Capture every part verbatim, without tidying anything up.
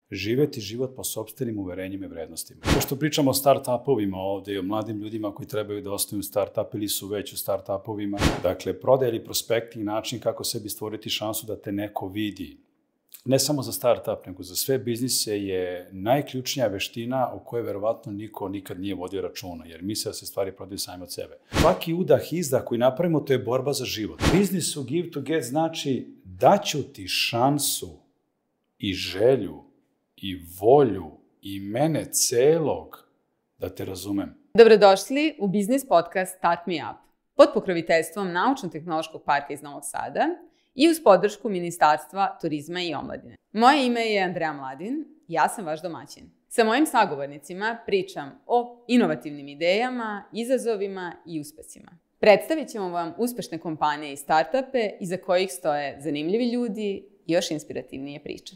živeti život po sopstvenim uverenjima i vrednostima. Pošto pričamo o start-upovima ovde i o mladim ljudima koji trebaju da osnuju start-up ili su već u start-upovima, dakle, prodaja ili prospekti i način kako sebi stvoriti šansu da te neko vidi, ne samo za start-up, nego za sve biznise je najključnija veština o kojoj verovatno niko nikad nije vodio računa, jer misle da se stvari prodaju sami od sebe. Svaki udah, izdah koji napravimo, to je borba za život. Biznisu give to get znači daću ti šansu i želju i volju i mene celog da te razumem. Dobrodošli u biznis podcast Start Me Up pod pokroviteljstvom Naučno-tehnološkog parka iz Novog Sada i uz podršku Ministarstva turizma i omladine. Moje ime je Andreja Mladin, ja sam vaš domaćin. Sa mojim sagovornicima pričam o inovativnim idejama, izazovima i uspesima. Predstavit ćemo vam uspešne kompanije i startupe iza kojih stoje zanimljivi ljudi i još inspirativnije priče.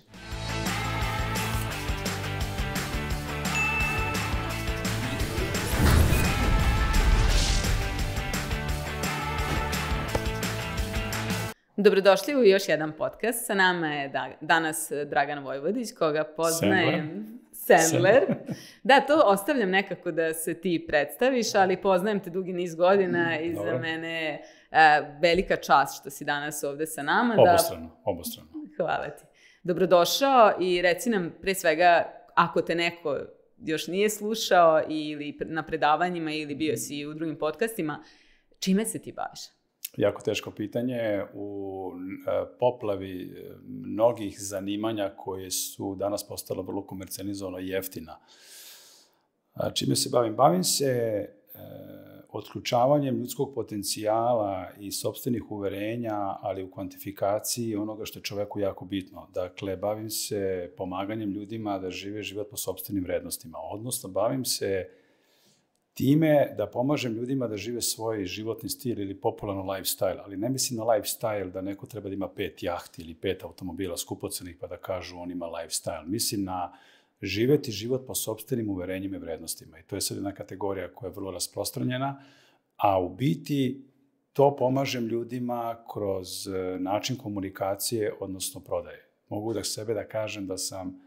Dobrodošli u još jedan podcast. Sa nama je danas Dragan Vojvodić, koga poznajem... Sandler. Da, to ostavljam nekako da se ti predstaviš, ali poznajem te dugi niz godina i za mene je velika čast što si danas ovde sa nama. Obostrano, obostrano. Hvala ti. Dobrodošao i reci nam pre svega, ako te neko još nije slušao ili na predavanjima ili bio si u drugim podcastima, čime se ti baviš? Jako teško pitanje. U poplavi mnogih zanimanja koje su danas postala vrlo komercijalizovano i jeftina. Čime se bavim? Bavim se otključavanjem ljudskog potencijala i sopstvenih uverenja, ali u kvantifikaciji onoga što je čoveku jako bitno. Dakle, bavim se pomaganjem ljudima da žive život po sopstvenim vrednostima. Odnosno, bavim se time da pomažem ljudima da žive svoj životni stil ili popularno lifestyle, ali ne mislim na lifestyle da neko treba da ima pet jahti ili pet automobila skupocenih pa da kažu on ima lifestyle. Mislim na živeti život po sopstvenim uverenjima i vrednostima. I to je sad jedna kategorija koja je vrlo rasprostranjena, a u biti to pomažem ljudima kroz način komunikacije, odnosno prodaje. Mogu da sebe da kažem da sam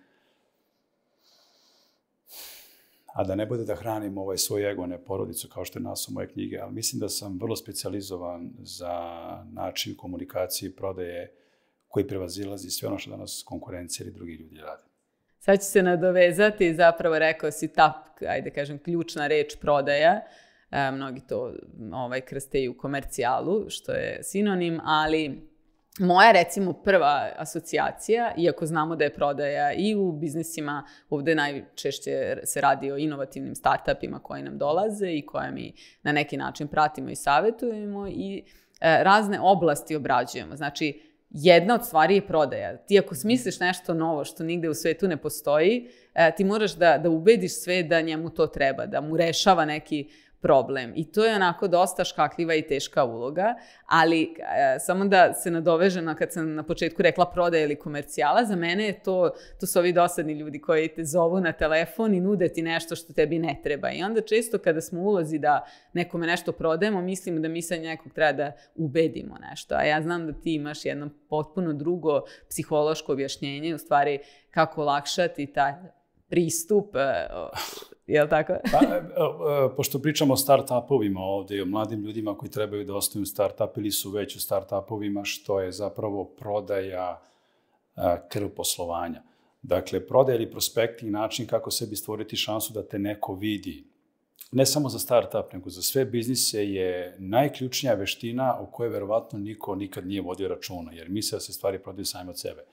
a da ne bude da hranim ovaj svoj ego, ne porodicu, kao što je naslov moje knjige, ali mislim da sam vrlo specijalizovan za način komunikacije i prodaje koji prevazilazi sve ono što danas konkurencija ili drugi ljudi rade. Sad ću se nadovezati, zapravo rekao si ta, ajde kažem, ključna reč prodaja. E, mnogi to ovaj, krsteju komercijalu, što je sinonim, ali moja, recimo, prva asocijacija, iako znamo da je prodaja i u biznisima, ovde najčešće se radi o inovativnim startupima koji nam dolaze i koje mi na neki način pratimo i savjetujemo i e, razne oblasti obrađujemo. Znači, jedna od stvari je prodaja. Ti ako smisliš nešto novo što nigde u svetu ne postoji, e, ti moraš da, da ubediš sve da njemu to treba, da mu rešava neki problem. I to je onako dosta škakljiva i teška uloga, ali e, samo da se nadovežem na kad sam na početku rekla prodaja ili komercijala, za mene je to, to su ovi dosadni ljudi koji te zovu na telefon i nude ti nešto što tebi ne treba. I onda često kada smo u ulozi da nekome nešto prodajemo, mislimo da mi sad nekog treba da ubedimo nešto. A ja znam da ti imaš jedno potpuno drugo psihološko objašnjenje, u stvari kako olakšati taj pristup, je li tako? Pa, pošto pričamo o start-upovima ovde i o mladim ljudima koji trebaju da osnuju start-up ili su već u start-upovima, što je zapravo prodaja krv poslovanja. Dakle, prodaja ili prospekti i način kako sebi stvoriti šansu da te neko vidi, ne samo za start-up, nego za sve biznise je najključnija veština o kojoj verovatno niko nikad nije vodio računa, jer misle da se stvari prodaju sami od sebe.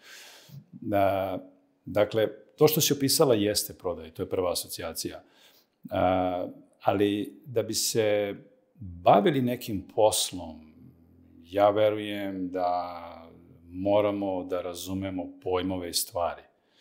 Dakle, to što si opisala jeste prodaj, to je prva asocijacija. Ali da bi se bavili nekim poslom, ja verujem da moramo da razumemo pojmove i stvari.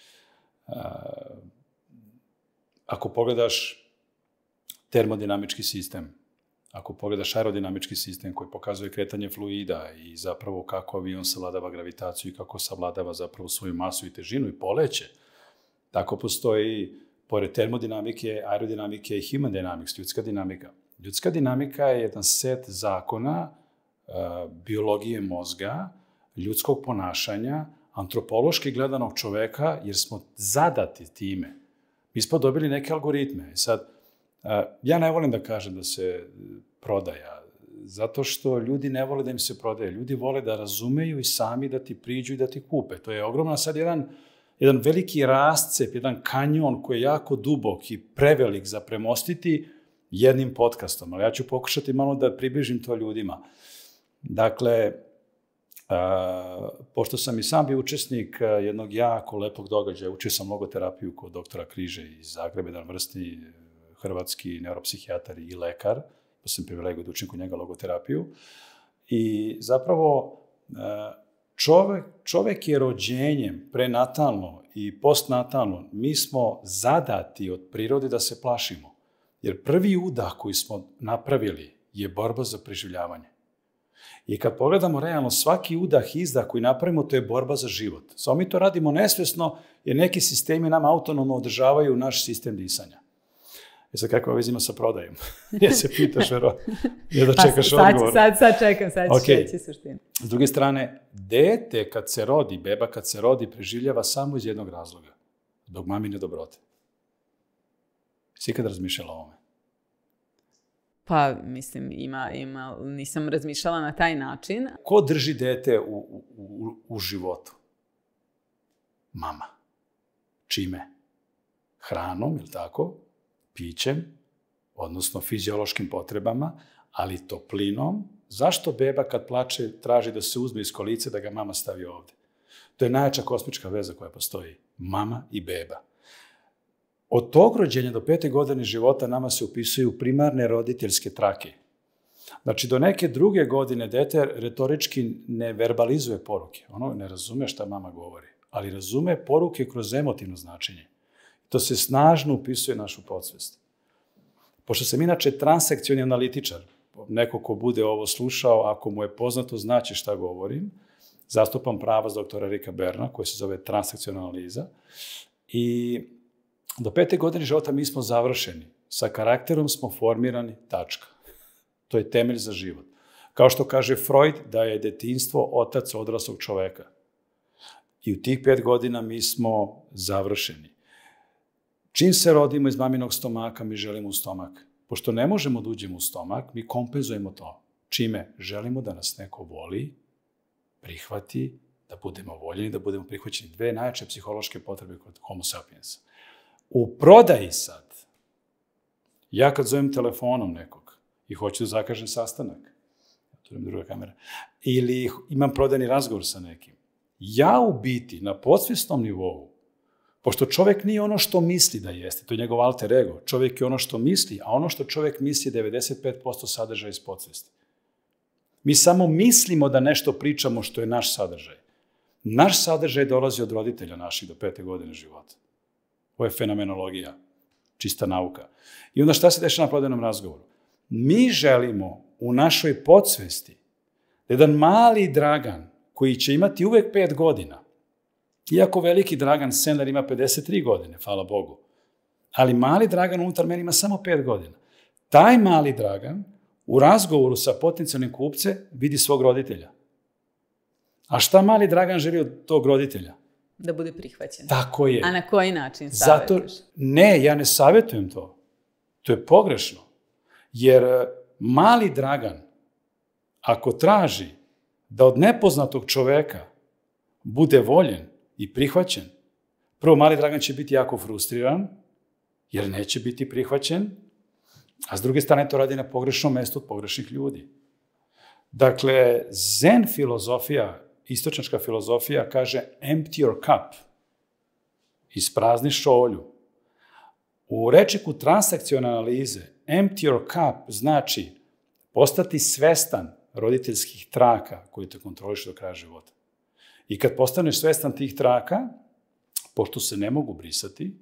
Ako pogledaš termodinamički sistem, ako pogledaš aerodinamički sistem koji pokazuje kretanje fluida i zapravo kako avion savladava gravitaciju i kako savladava zapravo svoju masu i težinu i poleće, tako postoji, pored termodinamike, aerodinamike i human dynamics, ljudska dinamika. Ljudska dinamika je jedan set zakona, biologije mozga, ljudskog ponašanja, antropološki gledanog čoveka, jer smo zadati time. Mi smo dobili neke algoritme. Sad, ja ne volim da kažem da se prodaja, zato što ljudi ne vole da im se prodaje. Ljudi vole da razumeju i sami da ti priđu i da ti kupe. To je ogromno sad jedan, jedan veliki rascep, jedan kanjon koji je jako dubok i prevelik za premostiti jednim podcastom. Ali ja ću pokušati malo da približim to ljudima. Dakle, a, pošto sam i sam bio učesnik jednog jako lepog događaja, učio sam logoterapiju kod doktora Križe iz Zagreba, jedan vrstni hrvatski neuropsihijatar i lekar, pa sam privilegio da učim kod njega logoterapiju. I zapravo čovek, čovek je rođenjem prenatalno i postnatalno, mi smo zadati od prirode da se plašimo. Jer prvi udah koji smo napravili je borba za preživljavanje. I kad pogledamo realno, svaki udah i izdah koji napravimo, to je borba za život. Samo mi to radimo nesvesno, jer neki sistemi nam autonomno održavaju naš sistem disanja. I sad kakva vez ima sa prodajom? Ja se pitaš, vero, je da čekaš pa, sad, odgovor. Sad, sad čekam, sad ću okay. reći suštinu. S druge strane, dete kad se rodi, beba kad se rodi, preživljava samo iz jednog razloga. Dok mamine dobrote. Si ikad razmišljala o ovome? Pa, mislim, ima, ima, nisam razmišljala na taj način. Ko drži dete u, u, u životu? Mama. Čime? Hranom, ili tako? Pićem, odnosno fiziološkim potrebama, ali toplinom. Zašto beba kad plače traži da se uzme iz kolice da ga mama stavi ovde? To je najjača kosmička veza koja postoji. Mama i beba. Od tog rođenja do pete godine života nama se upisuju primarne roditeljske trake. Znači, do neke druge godine dete retorički ne verbalizuje poruke. Ono ne razume šta mama govori, ali razume poruke kroz emotivno značenje. To se snažno upisuje našu podsvest. Pošto sam inače transakcioni analitičar, neko ko bude ovo slušao, ako mu je poznato, znaće šta govorim, zastupam pravac doktora Erika Berna, koji se zove transakciona analiza, i do pete godine života mi smo završeni. Sa karakterom smo formirani, tačka. To je temelj za život. Kao što kaže Freud, da je detinjstvo otac odraslog čoveka. I u tih pet godina mi smo završeni. Čim se rodimo iz maminog stomaka, mi želimo u stomak. Pošto ne možemo da uđemo u stomak, mi kompenzujemo to. Čime? Želimo da nas neko voli, prihvati, da budemo voljeni, da budemo prihvaćeni. Dve najjače psihološke potrebe kod homo sapiensa. U prodaji sad, ja kad zovem telefonom nekog i hoću da zakažem sastanak, tu je druga kamera, ili imam prodajni razgovor sa nekim, ja u biti na podsvesnom nivou, pošto čovek nije ono što misli da jeste, to je njegov alter ego, čovek je ono što misli, a ono što čovek misli je devedeset pet posto sadržaja iz podsvesti. Mi samo mislimo da nešto pričamo što je naš sadržaj. Naš sadržaj dolazi od roditelja naših do pete godine života. Ovo je fenomenologija, čista nauka. I onda šta se dešava na prodajnom razgovoru? Mi želimo u našoj podsvesti da jedan mali Dragan koji će imati uvek pet godina, iako veliki Dragan Sendler ima pedeset tri godine, hvala Bogu, ali mali Dragan unutar mene ima samo pet godina. Taj mali Dragan u razgovoru sa potencijalnim kupcem vidi svog roditelja. A šta mali Dragan želi od tog roditelja? Da bude prihvaćen. Tako je. A na koji način savjetuješ? Zato, ne, ja ne savjetujem to. To je pogrešno. Jer mali Dragan, ako traži da od nepoznatog čoveka bude voljen i prihvaćen, prvo, mali Dragan će biti jako frustriran, jer neće biti prihvaćen, a s druge strane to radi na pogrešnom mestu od pogrešnih ljudi. Dakle, zen filozofija, istočnačka filozofija kaže empty your cup, isprazni šolju. U rečniku transakcione analize empty your cup znači postati svestan roditeljskih traka koji te kontrolišu do kraja života. I kad postaneš svestan tih traka, pošto se ne mogu brisati,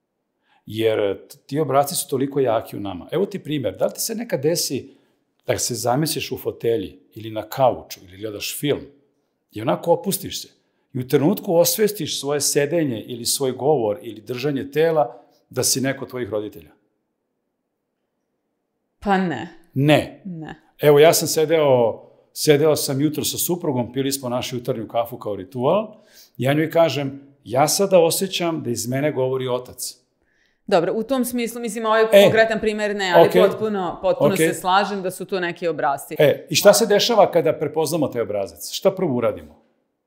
jer ti obrasci su toliko jaki u nama. Evo ti primjer, da li ti se nekad desi da se zamisliš u fotelji ili na kauču ili gledaš film i onako opustiš se i u trenutku osvestiš svoje sedenje ili svoj govor ili držanje tela da si neko od tvojih roditelja? Pa ne. Ne. Ne. Evo, ja sam sedeo sedeo sam jutro sa suprugom, pili smo našu jutarnju kafu kao ritual, ja njoj kažem, ja sada osjećam da iz mene govori otac. Dobro, u tom smislu, mislim, ovaj e, konkretan primjer ne, ali okay, potpuno, potpuno okay. se slažem da su to neki obrazci. E, i šta se dešava kada prepoznamo taj obrazac? Šta prvo uradimo?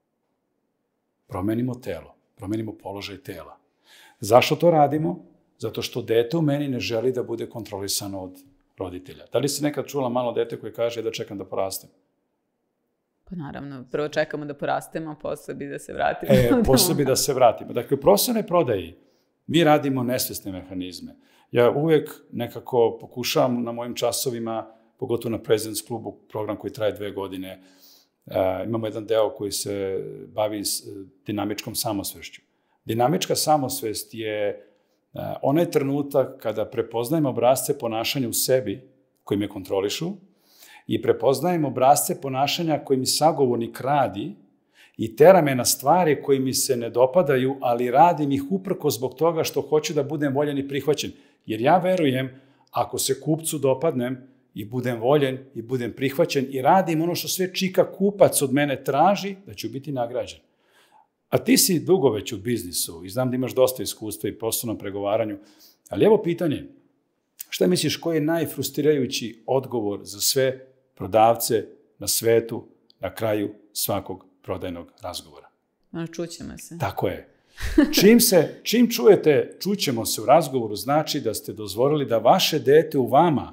Promenimo telo, promenimo položaj tela. Zašto to radimo? Zato što dete u meni ne želi da bude kontrolisano od roditelja. Da li si nekad čula malo dete koje kaže da čekam da porastem? Pa naravno, prvo čekamo da porastemo, a posle bi da se vratimo. E, posle bi da se vratimo. Dakle, u profesionalnoj prodaji mi radimo nesvesne mehanizme. Ja uvek nekako pokušavam na mojim časovima, pogotovo na President's klubu, program koji traje dve godine, uh, imamo jedan deo koji se bavi s dinamičkom samosvešću. Dinamička samosvest je uh, onaj trenutak kada prepoznajemo obrasce ponašanja u sebi koji me kontrolišu i prepoznajemo obrasce ponašanja koji mi sagovornik radi i tera me na stvari koji mi se ne dopadaju, ali radim ih uprko zbog toga što hoću da budem voljen i prihvaćen. Jer ja verujem, ako se kupcu dopadnem i budem voljen i budem prihvaćen i radim ono što sve čika kupac od mene traži, da ću biti nagrađen. A ti si dugo već u biznisu i znam da imaš dosta iskustva i poslovnom pregovaranju, ali evo pitanje, šta misliš koji je najfrustrirajući odgovor za sve prodavce na svetu na kraju svakog prodajnog razgovora? Čućemo se. Tako je. Čim, se, čim čujete čućemo se u razgovoru, znači da ste dozvolili da vaše dete u vama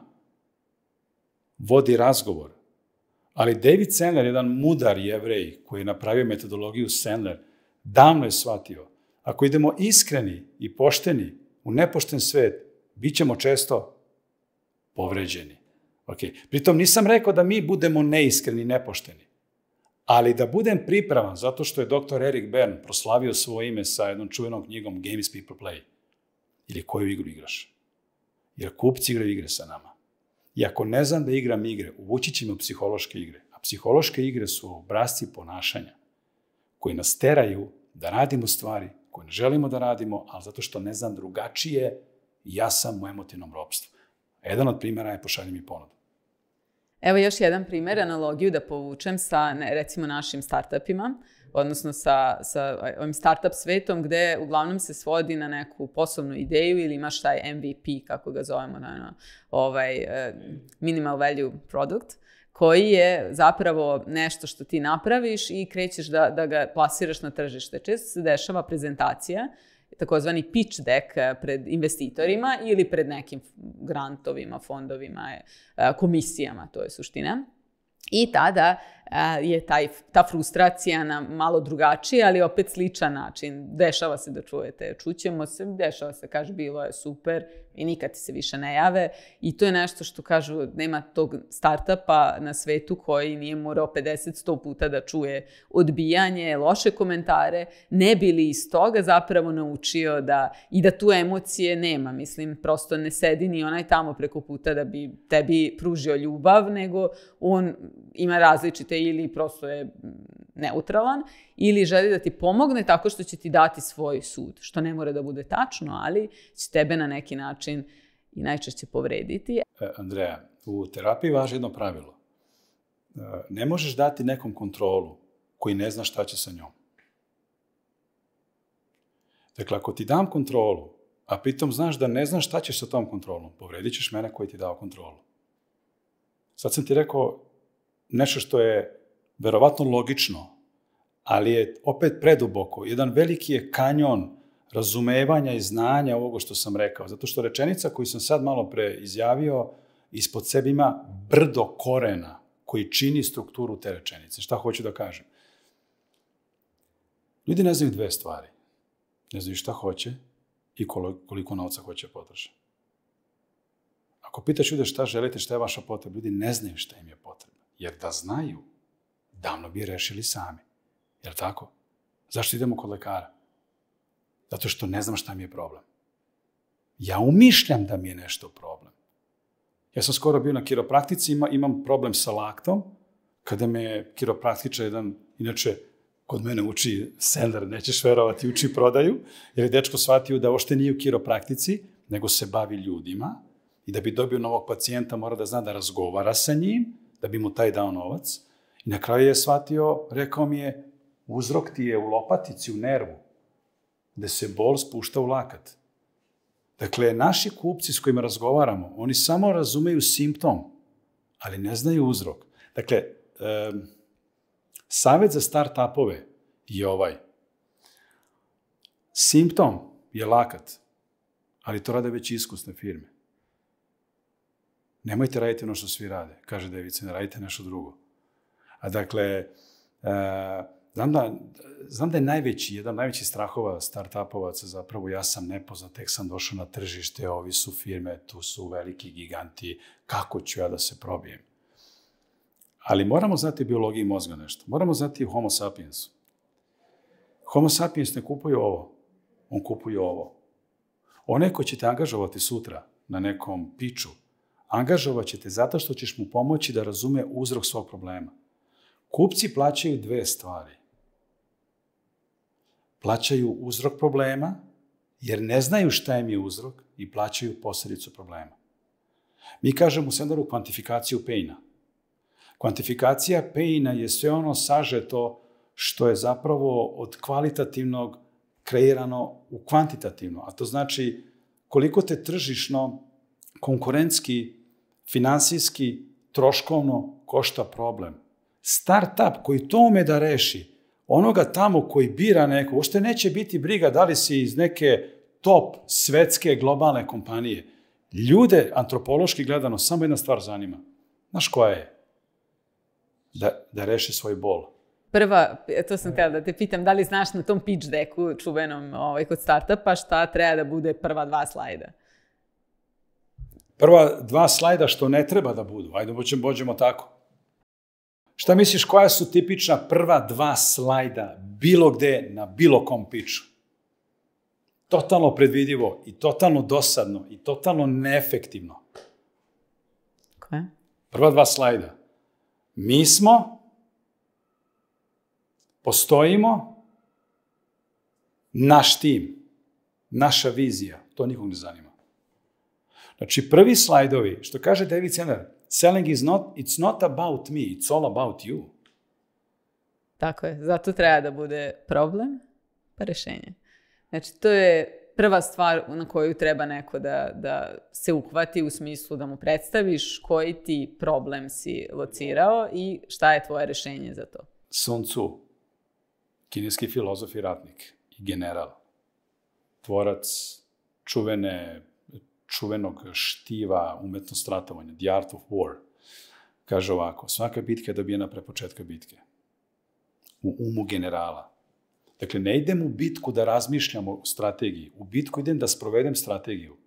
vodi razgovor. Ali David Sandler, jedan mudar Jevrej koji je napravio metodologiju Sandler, davno je shvatio. Ako idemo iskreni i pošteni u nepošten svet, bit ćemo često povređeni. Okay. Pritom nisam rekao da mi budemo neiskreni i nepošteni, ali da budem pripravan, zato što je doktor Erik Berne proslavio svoje ime sa jednom čuvenom knjigom Games People Play. Ili koju igru igraš? Jer kupci igraju igre sa nama. I ako ne znam da igram igre, uvući će me u psihološke igre. A psihološke igre su obrasci ponašanja koji nas teraju da radimo stvari koje ne želimo da radimo, ali zato što ne znam drugačije, ja sam u emotivnom ropstvu. Jedan od primjera je pošalji mi ponudu. Evo još jedan primjer, analogiju da povučem sa, ne, recimo, našim startupima, odnosno sa, sa ovim startup svetom, gde uglavnom se svodi na neku poslovnu ideju ili imaš taj M V P, kako ga zovemo, na, ovaj, uh, minimal value product, koji je zapravo nešto što ti napraviš i krećeš da, da ga plasiraš na tržište. Često se dešava prezentacija, takozvani pitch deck pred investitorima ili pred nekim grantovima, fondovima, komisijama, to je suština. I tada je taj, ta frustracija na malo drugačiji, ali opet sličan način. Dešava se da čujete, čućemo se, dešava se, kaže, bilo je super i nikad ti se više ne jave. I to je nešto što kažu, nema tog startupa na svetu koji nije morao pedeset sto puta da čuje odbijanje, loše komentare, ne bi li iz toga zapravo naučio da i da tu emocije nema. Mislim, prosto ne sedi ni onaj tamo preko puta da bi tebi pružio ljubav, nego on ima različite ili prosto je neutralan, ili želi da ti pomogne tako što će ti dati svoj sud, što ne mora da bude tačno, ali će tebe na neki način i najčešće povrediti. E, Andreja, u terapiji važi jedno pravilo. E, ne možeš dati nekom kontrolu koji ne zna šta će sa njom. Dakle, ako ti dam kontrolu, a pritom znaš da ne znaš šta ćeš sa tom kontrolom, povredit ćeš mene koji ti dao kontrolu. Sad sam ti rekao nešto što je verovatno logično, ali je opet preduboko. Jedan veliki je kanjon razumevanja i znanja ovoga što sam rekao. Zato što rečenica koju sam sad malo pre izjavio, ispod sebe ima brdo korena koji čini strukturu te rečenice. Šta hoću da kažem? Ljudi ne znaju dve stvari. Ne znaju šta hoće i koliko novca hoće potrošiti. Ako pitaš ljude šta želite, šta je vaša potreba, ljudi ne znaju šta im je potreba. Jer da znaju, davno bi rešili sami. Jel tako? Zašto idemo kod lekara? Zato što ne znam šta mi je problem. Ja umišljam da mi je nešto problem. Ja sam skoro bio na kiropraktici, ima, imam problem sa laktom, kada me kiropraktičar jedan, inače, kod mene uči Sandler, nećeš verovati, uči prodaju, jer je dečko shvatio da ošte nije u kiropraktici, nego se bavi ljudima i da bi dobio novog pacijenta mora da zna da razgovara sa njim, da bi mu taj dao novac. I na kraju je shvatio, rekao mi je, uzrok ti je u lopatici, u nervu, gde se bol spušta u lakat. Dakle, naši kupci s kojima razgovaramo, oni samo razumeju simptom, ali ne znaju uzrok. Dakle, um, savjet za start-upove je ovaj. Simptom je lakat, ali to rade već iskusne firme. Nemojte raditi ono što svi rade, kaže David Sender, radite nešto drugo. A dakle, uh, znam, da, znam da je najveći, jedan najveći strahova start-upovaca zapravo ja sam nepoznat, tek sam došao na tržište, ovi su firme, tu su veliki giganti, kako ću ja da se probijem? Ali moramo znati o biologiji mozga nešto. Moramo znati o Homo sapiensu. Homo sapiens ne kupuje ovo, on kupuje ovo. Onaj ko će te angažovati sutra na nekom piču, angažovat će te zato što ćeš mu pomoći da razume uzrok svog problema. Kupci plaćaju dve stvari. Plaćaju uzrok problema, jer ne znaju šta im je uzrok i plaćaju posljedicu problema. Mi kažemo u Senderu kvantifikaciju paina. Kvantifikacija paina je sve ono sažeto što je zapravo od kvalitativnog kreirano u kvantitativno. A to znači koliko te tržišno, konkurentski, finansijski, troškovno košta problem. Startup koji to ume da reši, onoga tamo koji bira neko, uopšte neće biti briga da li si iz neke top svetske globalne kompanije. Ljude, antropološki gledano, samo jedna stvar zanima. Znaš koja je? Da, da reši svoj bol. Prva, to sam htjela da te pitam, da li znaš na tom pitch decku čuvenom ovaj, kod startupa šta treba da bude prva dva slajda? Prva dva slajda što ne treba da budu. Ajde, bođemo tako. Šta misliš, koja su tipična prva dva slajda bilo gde na bilo kom pitchu? Totalno predvidivo i totalno dosadno i totalno neefektivno. Koje? Prva dva slajda. Mi smo, postojimo, naš tim, naša vizija, to nikog ne zanima. Znači, prvi slajdovi, što kaže David Sender, selling is not, it's not about me, it's all about you. Tako je, zato treba da bude problem, pa rešenje. Znači, to je prva stvar na koju treba neko da, da se uhvati u smislu da mu predstaviš koji ti problem si locirao i šta je tvoje rešenje za to. Sun Tzu, kineski filozof i ratnik i general, tvorac čuvene, čuvenog štiva umetnost ratovanja, The Art of War, kaže ovako, svaka bitka je dobijena pre početka bitke. U umu generala. Dakle, ne idem u bitku da razmišljam o strategiji. U bitku idem da sprovedem strategiju.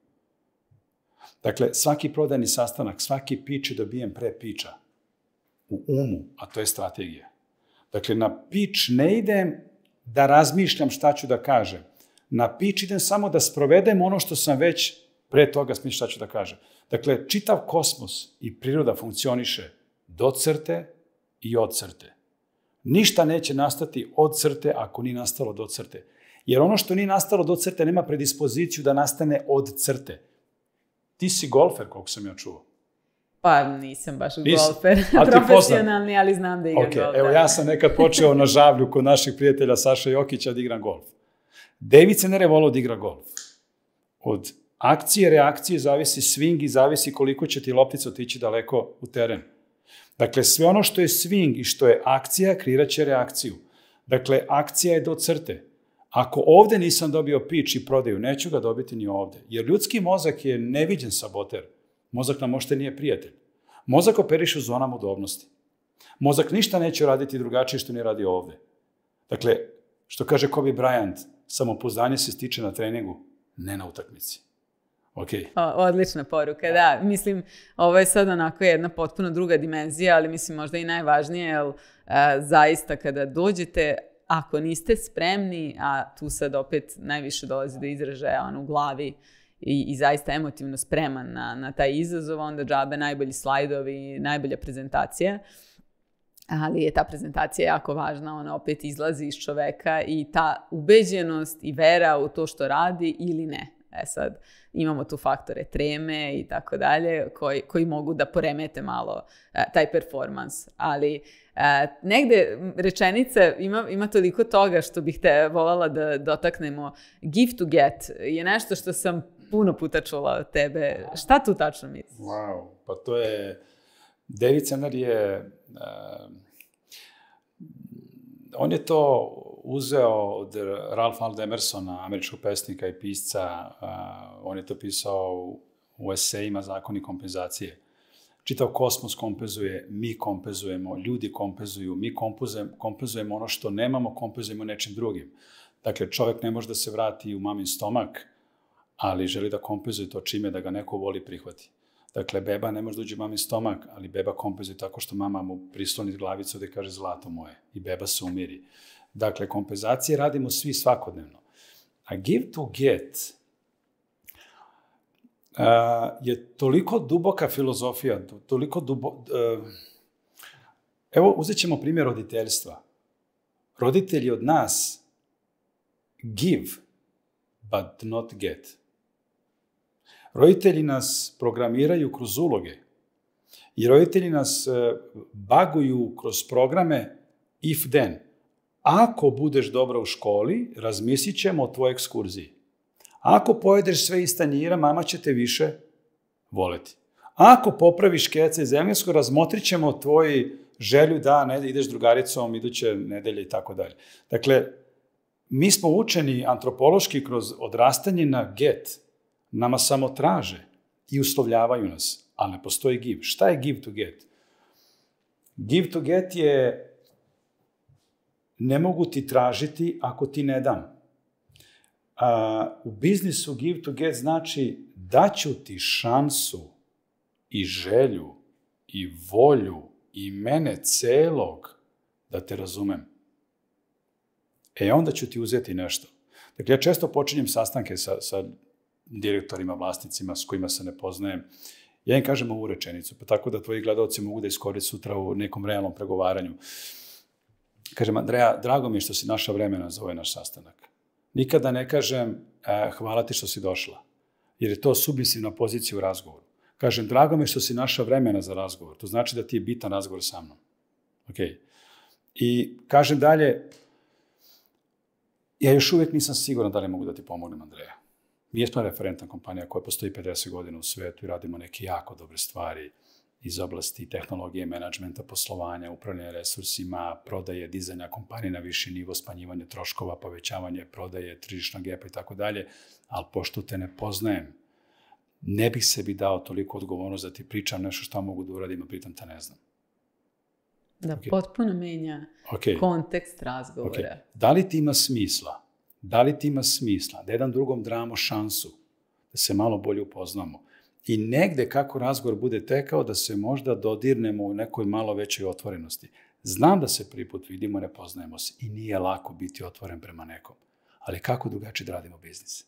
Dakle, svaki prodajni sastanak, svaki pitch je dobijen pre pitcha. U umu, a to je strategija. Dakle, na pitch ne idem da razmišljam šta ću da kažem. Na pitch idem samo da sprovedem ono što sam već pre toga smišljam šta ću da kažem. Dakle, čitav kosmos i priroda funkcioniše do crte i od crte. Ništa neće nastati od crte ako nije nastalo do crte. Jer ono što nije nastalo do crte nema predispoziciju da nastane od crte. Ti si golfer, koliko sam ja čuo. Pa nisam baš golfer, profesionalni, ali znam da igram okay. golf. Evo, ja sam nekad počeo na žavlju kod naših prijatelja Saša Jokića da igram golf. David Sender je volao da igra golf. Od akcije, reakcije zavisi swing i zavisi koliko će ti loptica otići daleko u teren. Dakle, sve ono što je swing i što je akcija, kreirat će reakciju. Dakle, akcija je do crte. Ako ovde nisam dobio pitch i prodaju, neću ga dobiti ni ovde. Jer ljudski mozak je neviđen saboter. Mozak nam možda nije prijatelj. Mozak operiše u zonama udobnosti. Mozak ništa neće raditi drugačije što nije radi ovde. Dakle, što kaže Kobe Bryant, samopouzdanje se stiče na treningu, ne na utakmici. Okay. O, odlična poruka, da. Mislim, ovo je sad onako jedna potpuno druga dimenzija, ali mislim možda i najvažnije, jer a, zaista kada dođete, ako niste spremni, a tu sad opet najviše dolazi do izražaja on u glavi i, i zaista emotivno spreman na, na taj izazov, onda džabe najbolji slajdovi, najbolja prezentacija. Ali je ta prezentacija jako važna, ona opet izlazi iz čoveka i ta ubeđenost i vera u to što radi ili ne. E sad, imamo tu faktore treme i tako dalje, koji, koji mogu da poremete malo e, taj performans. Ali e, negde rečenica ima, ima toliko toga što bih te voljela da dotaknemo. Give to get je nešto što sam puno puta čula od tebe. Šta tu tačno misliš? Wow, pa to je... David Sandler je... Uh, on je to uzeo od Ralph Waldo Emersona, američkog pesnika i pisca. Uh, on je to pisao u esejima Zakoni kompenzacije. Čitav kosmos kompenzuje, mi kompenzujemo, ljudi kompenzuju, mi kompenzujemo, kompenzujemo ono što nemamo, kompenzujemo nečim drugim. Dakle, čovjek ne može da se vrati u mamin stomak, ali želi da kompenzuje to čime da ga neko voli prihvati. Dakle, beba ne može da uđe u mamin stomak, ali beba kompenzuje tako što mama mu prisloni glavicu gde kaže zlato moje i beba se umiri. Dakle, kompenzacije radimo svi svakodnevno. A give to get uh, je toliko duboka filozofija, toliko dubo... Uh, evo, uzet ćemo primjer roditeljstva. Roditelji od nas give, but not get. Roditelji nas programiraju kroz uloge i roditelji nas baguju kroz programe if then. Ako budeš dobra u školi, razmislit ćemo o tvojoj ekskurziji. Ako pojedeš sve iz tanjira, mama će te više voleti. Ako popraviš keca iz engleskog, razmotrit ćemo tvoju želju da ne ideš drugaricom iduće nedelje i tako dalje. Dakle, mi smo učeni antropološki kroz odrastanje na get. Nama samo traže i uslovljavaju nas, ali ne postoji give. Šta je give to get? Give to get je ne mogu ti tražiti ako ti ne dam. A, u biznisu give to get znači daću ti šansu i želju i volju i mene celog da te razumem. E onda ću ti uzeti nešto. Dakle, ja često počinjem sastanke sa, sa direktorima, vlasnicima s kojima se ne poznajem. Ja im kažem ovu rečenicu, pa tako da tvoji gledalci mogu da iskoriste sutra u nekom realnom pregovaranju. Kažem, Andreja, drago mi je što si našla vremena za ovaj naš sastanak. Nikada ne kažem e, hvala ti što si došla, jer je to submisivna pozicija u razgovoru. Kažem, drago mi je što si našla vremena za razgovor. To znači da ti je bitan razgovor sa mnom. Okay. I kažem dalje, ja još uvijek nisam siguran da li mogu da ti pomognem, Andreja. Mi jesmo referentna kompanija koja postoji pedeset godina u svetu i radimo neke jako dobre stvari iz oblasti tehnologije, menadžmenta, poslovanja, upravljanja resursima, prodaje, dizanja kompanije na viši nivo, smanjivanje troškova, povećavanje prodaje, tržišnog gepa i tako dalje, ali pošto te ne poznajem, ne bih sebi dao toliko odgovornost da ti pričam nešto što mogu da uradim, a pritom te ne znam. Da okay. potpuno menja okay. kontekst razgovora. Okay. Da li ti ima smisla? Da li ti ima smisla da jedan drugom damo šansu da se malo bolje upoznamo i negde kako razgovor bude tekao da se možda dodirnemo u nekoj malo većoj otvorenosti. Znam da se prvi put vidimo, ne poznajemo se i nije lako biti otvoren prema nekom. Ali kako drugačije da radimo biznis?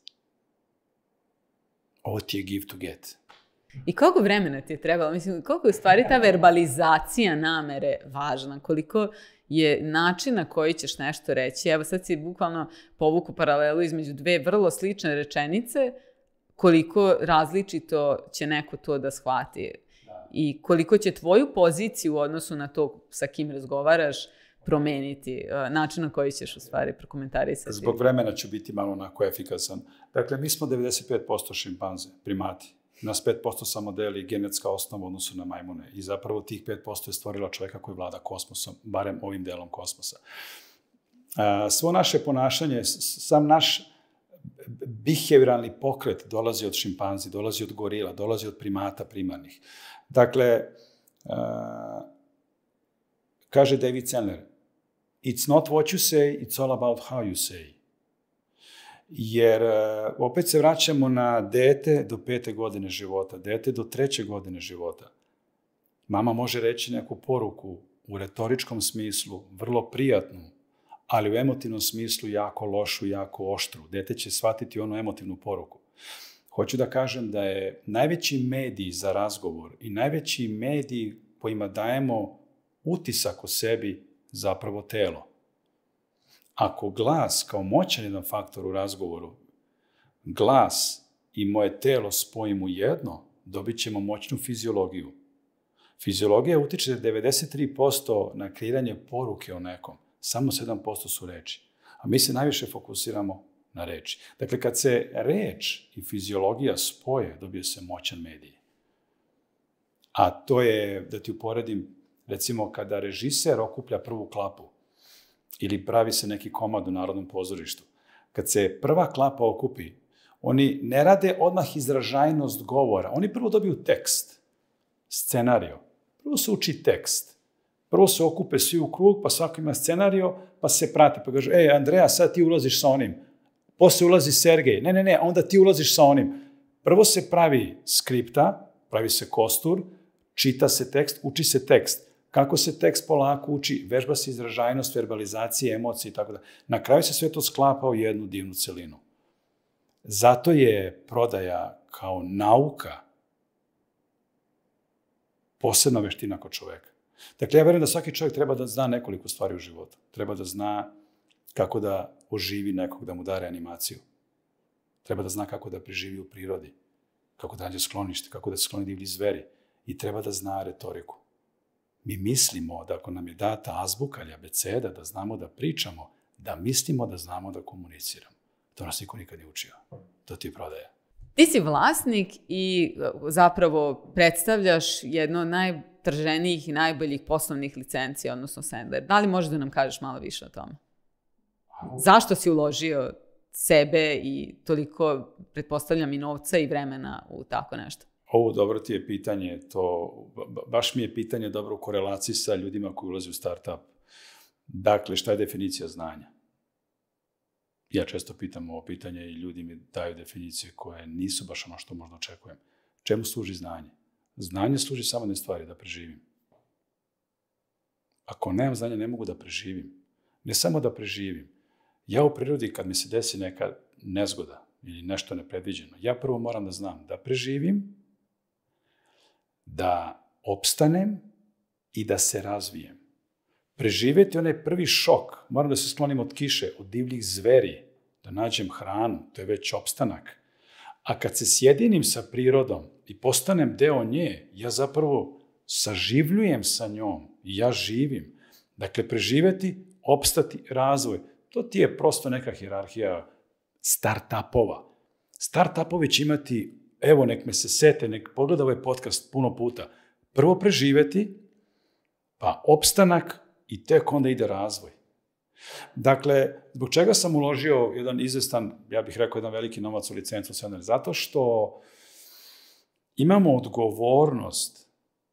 Ovo ti je give to get. I koliko vremena ti je trebalo? Mislim, koliko je u stvari ta verbalizacija namere važna? Koliko je način na koji ćeš nešto reći? Evo sad si bukvalno povuku paralelu između dve vrlo slične rečenice, koliko različito će neko to da shvati. Da. I koliko će tvoju poziciju u odnosu na to sa kim razgovaraš promeniti, način na koji ćeš u stvari prokomentarisati. Zbog vremena ću biti malo onako efikasan. Dakle, mi smo devedeset pet posto šimpanze, primati. Nas pet posto samo deli genetska osnova u odnosu na majmune. I zapravo tih pet posto je stvorila čovjeka koji vlada kosmosom, barem ovim delom kosmosa. Svo naše ponašanje, sam naš behavioralni pokret dolazi od šimpanzi, dolazi od gorila, dolazi od primata primarnih. Dakle, kaže David Sandler, it's not what you say, it's all about how you say. Jer opet se vraćamo na dete do pete godine života, dete do treće godine života. Mama može reći neku poruku u retoričkom smislu, vrlo prijatnu, ali u emotivnom smislu jako lošu, jako oštru. Dete će shvatiti onu emotivnu poruku. Hoću da kažem da je najveći medij za razgovor i najveći medij kojima dajemo utisak o sebi zapravo telo. Ako glas kao moćan jedan faktor u razgovoru, glas i moje telo spojim u jedno, dobit ćemo moćnu fiziologiju. Fiziologija utiče devedeset tri posto na kreiranje poruke o nekom, samo sedam posto su reči. A mi se najviše fokusiramo na reči. Dakle, kad se reč i fiziologija spoje, dobije se moćan medij. A to je, da ti uporedim, recimo kada režiser okuplja prvu klapu ili pravi se neki komad u Narodnom pozorištu, kad se prva klapa okupi, oni ne rade odmah izražajnost govora. Oni prvo dobiju tekst, scenario. Prvo se uči tekst. Prvo se okupe svi u krug, pa svako ima scenario, pa se prate. Pa kaže, ej, Andreja, sad ti ulaziš sa onim. Posle ulazi Sergej. Ne, ne, ne, onda ti ulaziš sa onim. Prvo se pravi skripta, pravi se kostur, čita se tekst, uči se tekst. Kako se tekst polako uči, vežba se izražajnost, verbalizacije, emocije i tako da. Na kraju se sve to sklapa u jednu divnu celinu. Zato je prodaja kao nauka posebna veština kod čoveka. Dakle, ja verujem da svaki čovjek treba da zna nekoliko stvari u životu. Treba da zna kako da oživi nekog, da mu da reanimaciju. Treba da zna kako da preživi u prirodi, kako da nađe sklonište, kako da se skloni divlji zveri. I treba da zna retoriku. Mi mislimo da ako nam je data azbuka ili abeceda, da znamo da pričamo, da mislimo da znamo da komuniciramo. To nas niko nikad ne učio. To ti je prodaja. Ti si vlasnik i zapravo predstavljaš jedno od najtrženijih i najboljih poslovnih licencija, odnosno Sandler. Da li možeš da nam kažeš malo više o tome? Zašto si uložio sebe i toliko, pretpostavljam, i novca i vremena u tako nešto? Ovo dobro ti je pitanje, to baš mi je pitanje dobro u korelaciji sa ljudima koji ulaze u startup. Dakle, šta je definicija znanja? Ja često pitam ovo pitanje i ljudi mi daju definicije koje nisu baš ono što možda očekujem. Čemu služi znanje? Znanje služi samo jedne stvari, da preživim. Ako nemam znanja, ne mogu da preživim. Ne samo da preživim. Ja u prirodi, kad mi se desi neka nezgoda ili nešto nepredviđeno, ja prvo moram da znam da preživim, da opstanem i da se razvijem. Preživjeti onaj prvi šok, moram da se sklonim od kiše, od divljih zveri, da nađem hranu, to je već opstanak. A kad se sjedinim sa prirodom i postanem deo nje, ja zapravo saživljujem sa njom i ja živim. Dakle, preživjeti, opstati, razvoj. To ti je prosto neka hijerarhija start-upova. Start-upovi će imati, evo, nek me se sete, nek pogleda ovaj podcast puno puta. Prvo preživjeti, pa opstanak i tek onda ide razvoj. Dakle, zbog čega sam uložio jedan izvestan, ja bih rekao, jedan veliki novac u licencu Sandler? Zato što imamo odgovornost,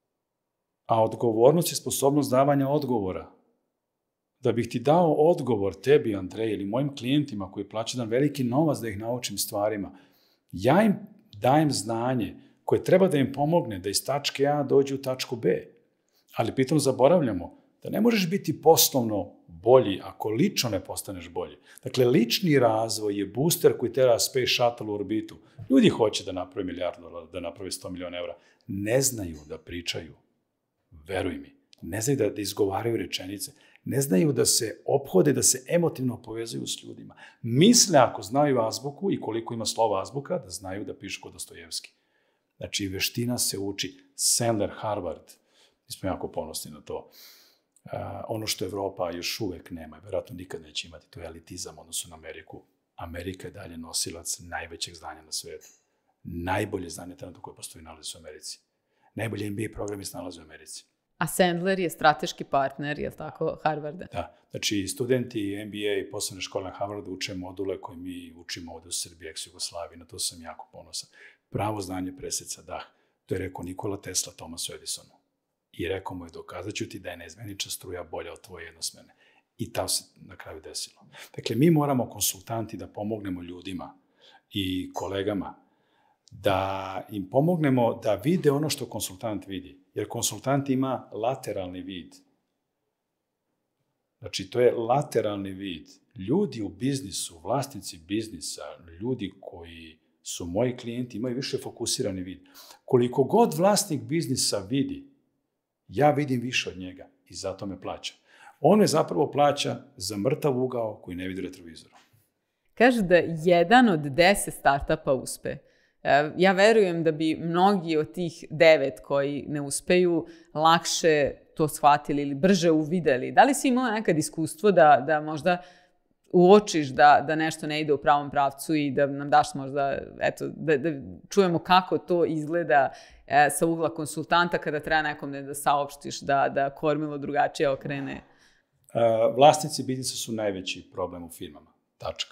a odgovornost je sposobnost davanja odgovora. Da bih ti dao odgovor tebi, Andrej, ili mojim klijentima koji plaćaju jedan veliki novac da ih naučim stvarima, ja im dajem znanje koje treba da im pomogne da iz tačke A dođu u tačku B. Ali pritom zaboravljamo da ne možeš biti poslovno bolji ako lično ne postaneš bolji. Dakle, lični razvoj je booster koji tera Space Shuttle u orbitu. Ljudi hoće da napravi milijardu dolara, da napravi sto miliona evra. Ne znaju da pričaju. Veruj mi. Ne znaju da, da izgovaraju rečenice. Ne znaju da se ophode, da se emotivno povezuju s ljudima. Misle ako znaju azbuku i koliko ima slova azbuka, da znaju da pišu kod Dostojevski. Znači, veština se uči. Sandler, Harvard. Mi smo jako ponosni na to. Uh, ono što Evropa još uvek nema, vjerojatno nikad neće imati, to je elitizam odnosno na Ameriku. Amerika je dalje nosilac najvećeg znanja na svijetu. Najbolje znanje trenutno koje postoji nalazi se u Americi. Najbolje M B A programi se nalaze u Americi. A Sandler je strateški partner, je li tako, Harvarda? Da, znači studenti M B A i posebne škole na Harvardu uče module koje mi učimo ovdje u Srbiji, ex-Jugoslaviji, na to sam jako ponosan. Pravo znanje preseca dah. To je rekao Nikola Tesla Thomasu Edisonu. I rekao mu je, dokazat ću ti da je neizmenična struja bolja od tvoje jednosmerne. I ta se na kraju desilo. Dakle, mi moramo konsultanti da pomognemo ljudima i kolegama, da im pomognemo da vide ono što konsultant vidi. Jer konsultant ima lateralni vid. Znači, to je lateralni vid. Ljudi u biznisu, vlasnici biznisa, ljudi koji su moji klijenti, imaju više fokusirani vid. Koliko god vlasnik biznisa vidi, ja vidim više od njega i zato me plaća. On me zapravo plaća za mrtav ugao koji ne vidi retrovizora. Kažu da jedan od deset startupa uspe. ja verujem da bi mnogi od tih devet koji ne uspeju lakše to shvatili ili brže uvideli. Da li si imala nekad iskustvo da, da možda uočiš da, da nešto ne ide u pravom pravcu i da nam daš možda, eto, da, da čujemo kako to izgleda e, sa ugla konsultanta kada treba nekom da saopštiš da, da kormilo drugačije okrene? Uh, vlasnici biznisa su najveći problem u firmama. Tačka.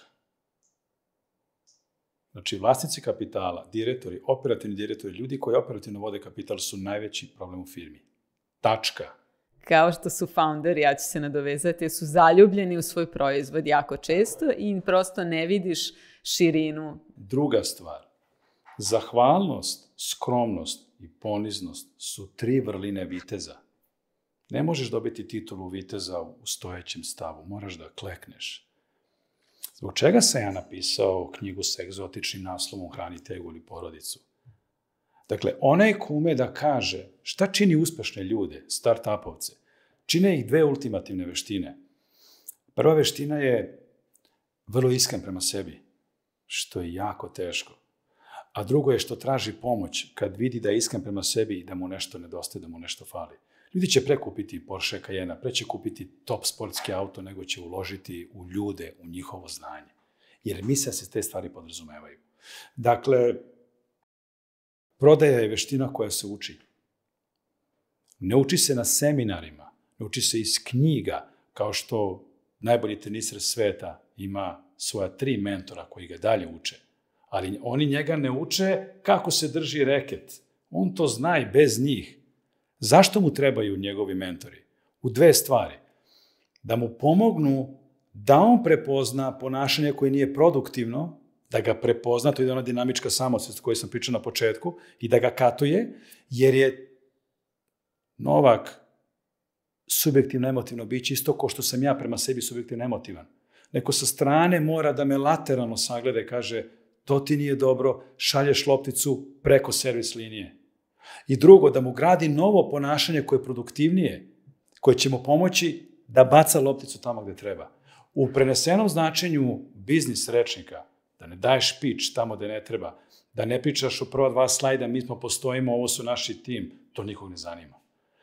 Znači, vlasnici kapitala, direktori, operativni direktori, ljudi koji operativno vode kapital su najveći problem u firmi. Tačka. Kao što su founderi, ja ću se nadovezati, su zaljubljeni u svoj proizvod jako često i prosto ne vidiš širinu. Druga stvar, zahvalnost, skromnost i poniznost su tri vrline viteza. Ne možeš dobiti titulu viteza u stojećem stavu, moraš da klekneš. Zbog čega sam ja napisao knjigu sa egzotičnim naslovom Hrani tegu ili porodicu? Dakle, onaj ko ume da kaže šta čini uspešne ljude, start-upovce, čine ih dve ultimativne veštine. Prva veština je vrlo iskren prema sebi, što je jako teško. A drugo je što traži pomoć kad vidi da je iskren prema sebi i da mu nešto nedostaje, da mu nešto fali. Ljudi će prekupiti Porsche Cayenne, pre će kupiti top sportski auto nego će uložiti u ljude, u njihovo znanje. Jer misle se te stvari podrazumevaju. Dakle, prodaja je veština koja se uči. Ne uči se na seminarima, ne uči se iz knjiga, kao što najbolji teniser sveta ima svoja tri mentora koji ga dalje uče. Ali oni njega ne uče kako se drži reket. On to zna i bez njih. Zašto mu trebaju njegovi mentori? U dve stvari. Da mu pomognu da on prepozna ponašanje koje nije produktivno, da ga prepozna, to je ona dinamička samosvest koju sam pričao na početku, i da ga katuje, jer je Novak subjektivno emotivno biće, isto kao što sam ja prema sebi subjektivno emotivan. Neko sa strane mora da me lateralno sagleda i kaže to ti nije dobro, šalješ lopticu preko servis linije. I drugo, da mu gradi novo ponašanje koje je produktivnije, koje će mu pomoći da baca lopticu tamo gde treba. U prenesenom značenju biznis rečnika, da ne daješ pič tamo gde ne treba, da ne pričaš u prva dva slajda, mi smo postojimo, ovo su naši tim, to nikog ne zanima.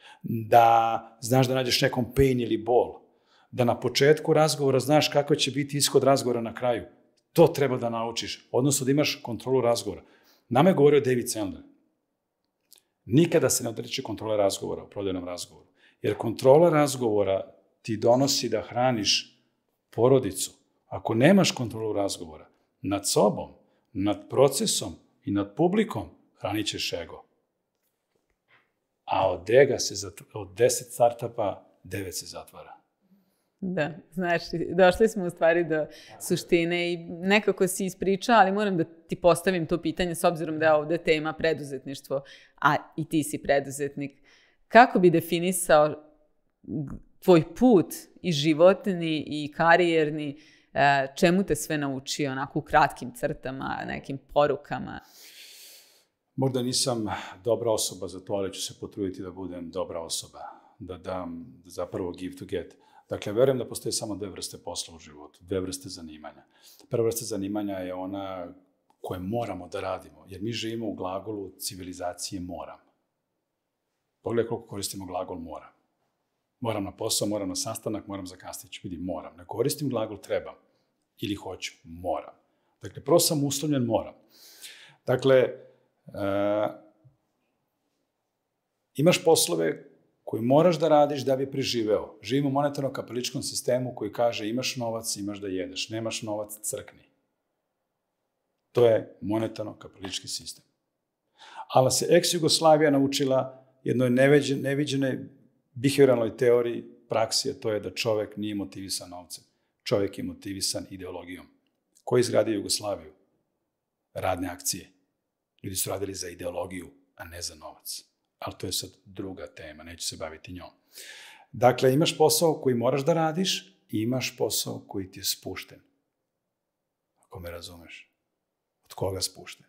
Da znaš da nađeš nekom pain ili bol, da na početku razgovora znaš kako će biti ishod razgovora na kraju. To treba da naučiš, odnosno da imaš kontrolu razgovora. Nama je govorio David Sandler. Nikada se ne odreći kontrole razgovora u prodajnom razgovoru. Jer kontrola razgovora ti donosi da hraniš porodicu. Ako nemaš kontrolu razgovora nad sobom, nad procesom i nad publikom, hranit ćeš ego. A od ega se zatvara, od deset startupa, devet se zatvara. Da, znaš, došli smo u stvari do suštine i nekako si ispričao, ali moram da ti postavim to pitanje s obzirom da je ovde tema preduzetništvo, a i ti si preduzetnik. Kako bi definisao tvoj put i životni i karijerni, čemu te sve naučio, onako u kratkim crtama, nekim porukama? Možda nisam dobra osoba za to, ali ću se potruditi da budem dobra osoba, da dam zapravo give to get. Dakle, verujem da postoje samo dve vrste posla u životu, dve vrste zanimanja. Prva vrsta zanimanja je ona koje moramo da radimo, jer mi živimo u glagolu civilizacije moram. Pogledaj koliko koristimo glagol moram. Moram na posao, moram na sastanak, moram za kasnić. Vidi, moram. Ne koristim glagol trebam ili hoću, moram. Dakle, prvo sam uslovljen moram. Dakle, e, imaš poslove koji moraš da radiš da bi preživeo. Živimo u monetarno-kapitalističkom sistemu koji kaže imaš novac, imaš da jedeš, nemaš novac, crkni. To je monetarno-kapitalistički sistem. Ali se ex-Jugoslavija naučila jednoj neviđenoj behavioralnoj teoriji, praksi, a to je da čovek nije motivisan novcem. Čovek je motivisan ideologijom. Ko je izgradio Jugoslaviju? Radne akcije. Ljudi su radili za ideologiju, a ne za novac. Ali to je sad druga tema, neću se baviti njom. Dakle, imaš posao koji moraš da radiš i imaš posao koji ti je spušten. Ako me razumeš. Od koga spušten?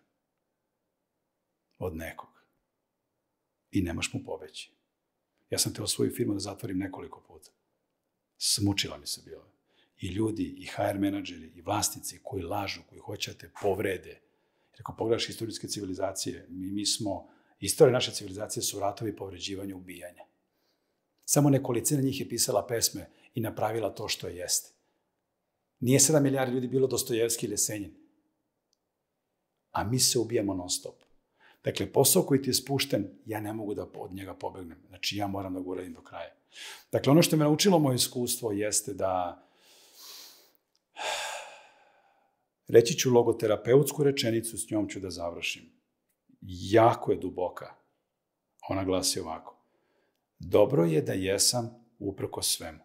Od nekog. I nemaš mu pobeći. Ja sam teo svoju firmu da zatvorim nekoliko puta. Smučila mi se bilo. I ljudi, i ha er menadžeri, i vlasnici koji lažu, koji hoće da te povrede. Jer ako pogledaš istorijske civilizacije, mi, mi smo, istorija naše civilizacije su ratovi, povređivanje, ubijanje. Samo nekolicina njih je pisala pesme i napravila to što jeste. Nije sedam milijardi ljudi bilo Dostojevski ili Jesenjin. A mi se ubijamo non stop. Dakle, posao koji ti je spušten, ja ne mogu da od njega pobegnem. Znači, ja moram da ga uradim do kraja. Dakle, ono što me naučilo moje iskustvo jeste da reći ću logoterapeutsku rečenicu, s njom ću da završim. Jako je duboka. Ona glasi ovako. Dobro je da jesam uprko svemu.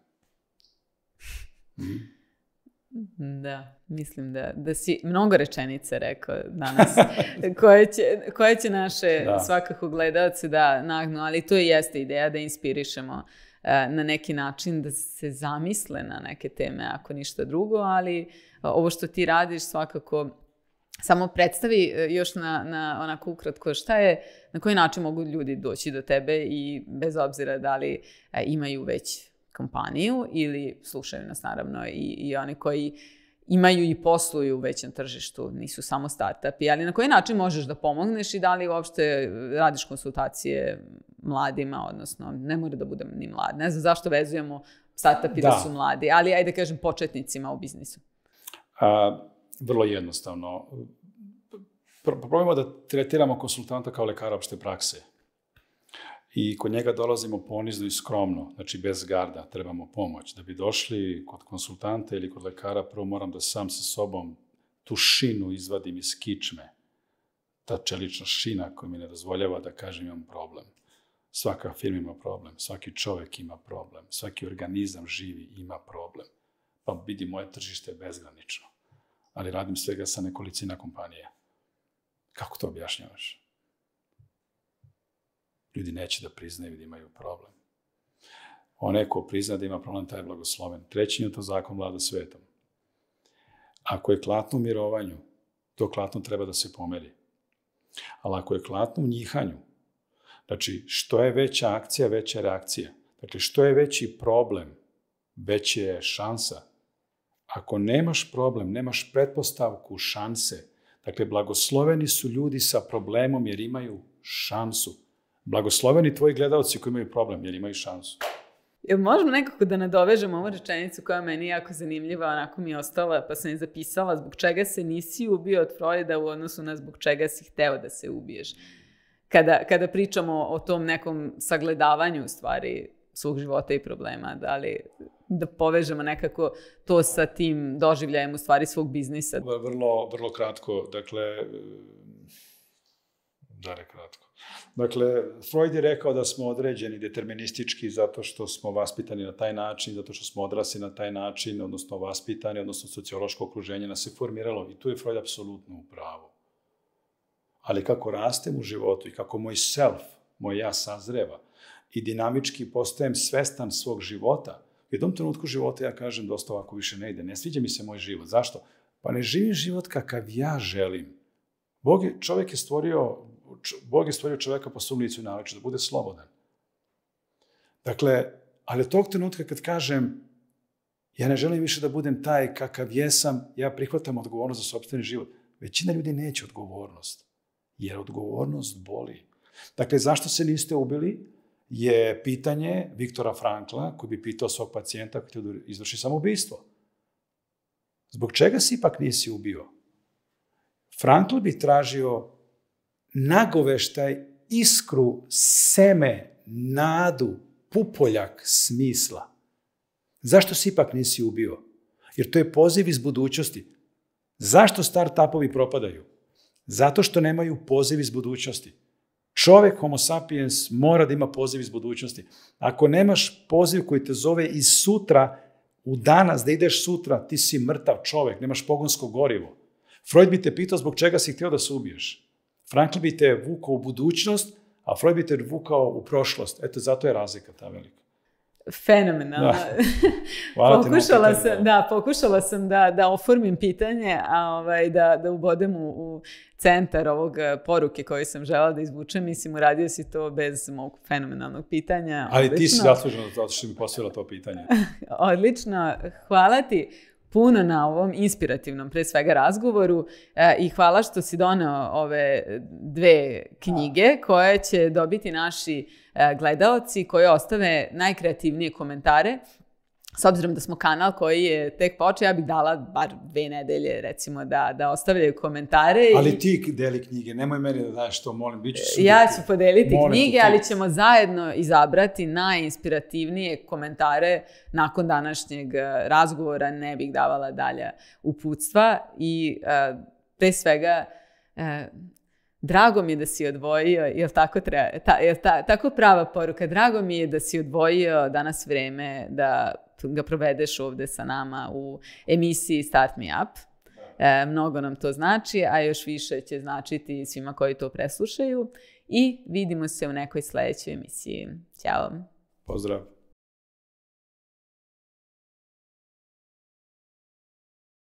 Mm. Da, mislim da, da si mnogo rečenice rekao danas, koje će, koje će naše da. svakako gledalce da nagnu, ali to i jeste ideja da inspirišemo uh, na neki način, da se zamisle na neke teme, ako ništa drugo, ali uh, ovo što ti radiš svakako samo predstavi uh, još na, na onako ukratko šta je, na koji način mogu ljudi doći do tebe i bez obzira da li uh, imaju već kompaniju ili slušaju nas naravno i, i oni koji imaju i posluju u većem tržištu, nisu samo startupi, ali na koji način možeš da pomogneš i da li uopšte radiš konsultacije mladima, odnosno ne mora da budem ni mlad. Ne znam zašto vezujemo startupi da, da su mladi, ali ajde kažem početnicima u biznisu. A, vrlo jednostavno. Probajmo da tretiramo konsultanta kao lekara opšte prakse. I kod njega dolazimo ponizno i skromno, znači bez garda, trebamo pomoć. Da bi došli kod konsultanta ili kod lekara, prvo moram da sam sa sobom tu šinu izvadim iz kičme. Ta čelična šina koja mi ne dozvoljava da kažem imam problem. Svaka firma ima problem, svaki čovek ima problem, svaki organizam živi ima problem. Pa vidi, moje tržište je bezgranično. Ali radim svega sa nekolicina kompanija. Kako to objašnjavaš? Ljudi neće da priznaju da imaju problem. Onaj ko prizna da ima problem, taj je blagosloven. Treći je to zakon vlada svetom. Ako je klatno u mirovanju, to klatno treba da se pomeri. Ali ako je klatno u njihanju, znači što je veća akcija, veća je reakcija. Dakle, što je veći problem, veća je šansa. Ako nemaš problem, nemaš pretpostavku šanse. Dakle, blagosloveni su ljudi sa problemom jer imaju šansu. Blagosloveni tvoji gledalci koji imaju problem, jer imaju šansu. Jel možemo nekako da nadovežemo ovu rečenicu koja meni jako zanimljiva, onako mi je ostala, pa sam je zapisala, zbog čega se nisi ubio od Freuda u odnosu na zbog čega si hteo da se ubiješ. Kada, kada pričamo o tom nekom sagledavanju stvari svog života i problema, da li da povežemo nekako to sa tim doživljajem u stvari svog biznisa? Vrlo, vrlo kratko, dakle, da ne kratko. Dakle, Freud je rekao da smo određeni deterministički zato što smo vaspitani na taj način, zato što smo odrasli na taj način, odnosno vaspitani, odnosno sociološko okruženje nas je formiralo i tu je Freud apsolutno u pravu. Ali kako rastem u životu i kako moj self, moj ja sazreva i dinamički postajem svestan svog života, u jednom trenutku života ja kažem dosta ovako više ne ide, ne sviđa mi se moj život. Zašto? Pa ne živim život kakav ja želim. Bog je, čovjek je stvorio Bog je stvorio čoveka po svom licu i naličju, da bude slobodan. Dakle, ali od tog trenutka kad kažem ja ne želim više da budem taj kakav jesam, ja prihvatam odgovornost za sopstveni život. Većina ljudi neće odgovornost, jer odgovornost boli. Dakle, zašto se niste ubili je pitanje Viktora Frankla, koji bi pitao svog pacijenta koji da izvrši samoubistvo. Zbog čega si ipak nisi ubio? Frankl bi tražio nagoveštaj, iskru, seme, nadu, pupoljak smisla. Zašto si ipak nisi ubio? Jer to je poziv iz budućnosti. Zašto start-upovi propadaju? Zato što nemaju poziv iz budućnosti. Čovek, homo sapiens, mora da ima poziv iz budućnosti. Ako nemaš poziv koji te zove iz sutra, u danas, da ideš sutra, ti si mrtav čovek, nemaš pogonsko gorivo. Freud bi te pitao zbog čega si htio da se ubiješ. Frankl bi te vukao u budućnost, a Freud bi te vukao u prošlost. Eto, zato je razlika ta velika. Fenomenalno. Da. pokušala sam, da, pokušala sam da, da oformim pitanje, a ovaj, da, da ubodem u, u centar ovog poruke koju sam žela da izvučem. Mislim, uradio si to bez mog fenomenalnog pitanja. Ali odlično. Ti si zaslužena zato što mi postavila to pitanje. Odlično. Hvala ti. puno na ovom inspirativnom, pre svega, razgovoru e, i hvala što si doneo ove dve knjige koje će dobiti naši e, gledaoci koji ostave najkreativnije komentare. S obzirom da smo kanal koji je tek počeo, ja bih dala bar dve nedelje, recimo, da, da ostavljaju komentare. Ali i... ti deli knjige, nemoj meni da daješ to, molim, bit ću subjektiv. Ja ću podeliti molim knjige, ti. ali ćemo zajedno izabrati najinspirativnije komentare nakon današnjeg razgovora. Ne bih davala dalje uputstva i uh, pre svega... Uh, Drago mi je da si odvojio, je li tako, treba, ta, je ta, tako prava poruka, drago mi je da si odvojio danas vreme da ga provedeš ovde sa nama u emisiji Start Me Up. E, mnogo nam to znači, a još više će značiti svima koji to preslušaju. I vidimo se u nekoj sledećoj emisiji. Ćao. Pozdrav.